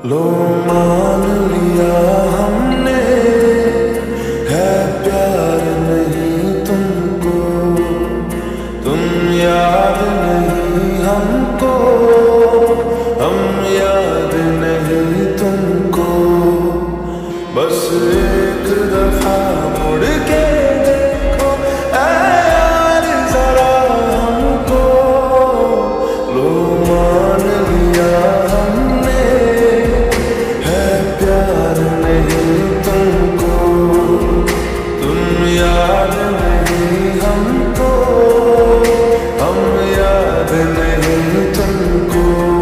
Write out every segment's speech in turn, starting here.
लो मान लिया हमने, है प्यार नहीं तुमको, तुम याद नहीं हमको, हम याद नहीं तुमको। बस एक दफा मुड़ के देखो ऐ यार जरा हमको, लो मान लिया हमने, है प्यार नहीं तुमको, तुम याद नहीं हमको, हम याद नहीं तुमको।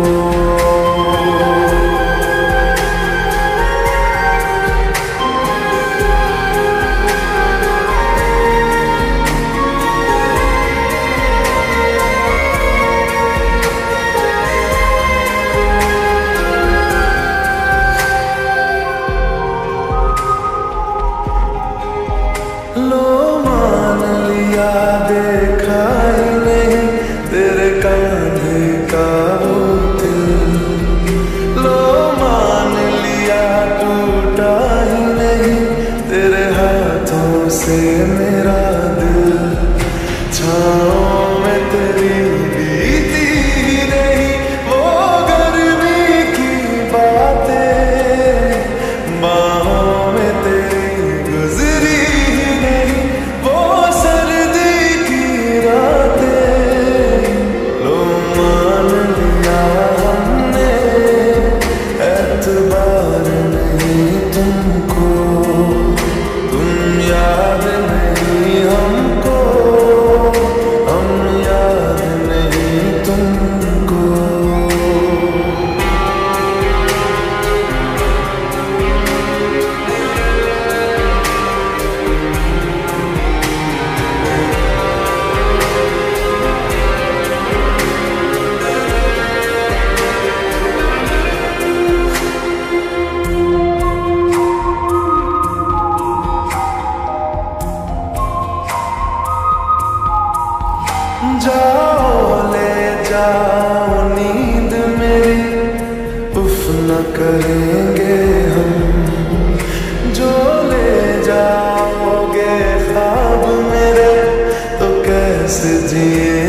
लो मान लिया देखा ही नहीं तेरे कांधे का वो दिल, लो मान लिया टूटा ही नहीं तेरे हाथों से मेरा दिल। छाँव में तेरी बीती ही नहीं वो गर्मी की बातें, बाहों में तेरी गुजरी एतबार नहीं तुमको, तुम याद नहीं हमको, हम याद नहीं तुमको। जाओ ले जाओ नींद मेरी, उफ न करेंगे हम, जो ले जाओगे ख्वाब मेरे तो कैसे जिए